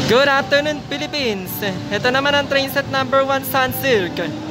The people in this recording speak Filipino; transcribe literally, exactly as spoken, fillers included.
Good afternoon, Philippines! Ito naman ang train set number one Sunsilk.